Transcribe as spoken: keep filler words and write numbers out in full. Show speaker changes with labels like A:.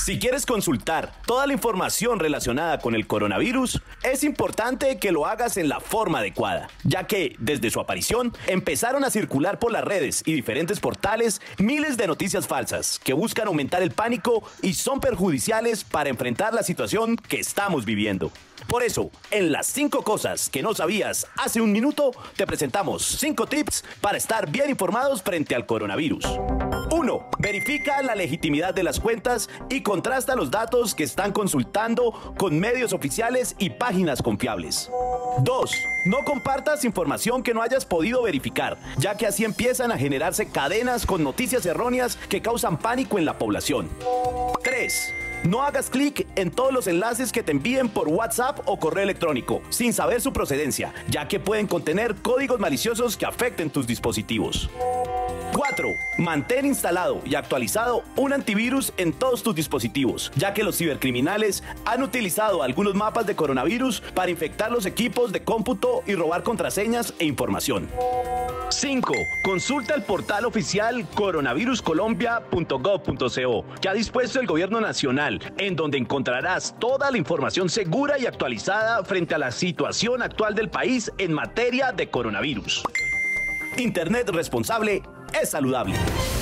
A: Si quieres consultar toda la información relacionada con el coronavirus, es importante que lo hagas en la forma adecuada, ya que desde su aparición empezaron a circular por las redes y diferentes portales miles de noticias falsas que buscan aumentar el pánico y son perjudiciales para enfrentar la situación que estamos viviendo. Por eso, en las cinco cosas que no sabías hace un minuto, te presentamos cinco tips para estar bien informados frente al coronavirus. uno. Verifica la legitimidad de las cuentas y contrasta los datos que están consultando con medios oficiales y páginas confiables. dos. No compartas información que no hayas podido verificar, ya que así empiezan a generarse cadenas con noticias erróneas que causan pánico en la población. tres. No hagas clic en todos los enlaces que te envíen por WhatsApp o correo electrónico, sin saber su procedencia, ya que pueden contener códigos maliciosos que afecten tus dispositivos. cuatro. Mantén instalado y actualizado un antivirus en todos tus dispositivos, ya que los cibercriminales han utilizado algunos mapas de coronavirus para infectar los equipos de cómputo y robar contraseñas e información. cinco. Consulta el portal oficial coronavirus colombia punto gov punto co, que ha dispuesto el gobierno nacional, en donde encontrarás toda la información segura y actualizada frente a la situación actual del país en materia de coronavirus. Internet responsable es saludable.